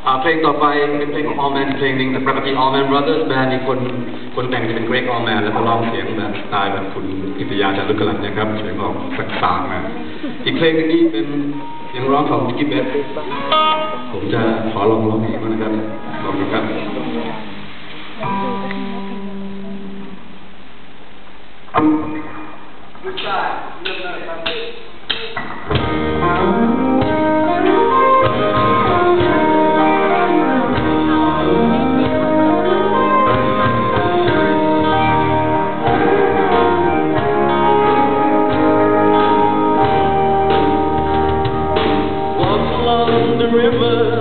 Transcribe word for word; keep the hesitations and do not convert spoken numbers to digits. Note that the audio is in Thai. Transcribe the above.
อ่าเพลงต่อไปเป็นเพลงของ Allman เพลงหนึ่งแต่ปกติ Allman Brothers Band มีคนคนแต่งจะเป็น Greg Allman แล้วก็ร้องเสียงแบบสไตล์แบบคุณพิทยาจารุกลันนะครับเสียงออกต่างๆนะอีกเพลงนึงนี้เป็นเสียงร้องของ Mickey Beth ผมจะขอลองร้องเองนะครับลองดูครับThe river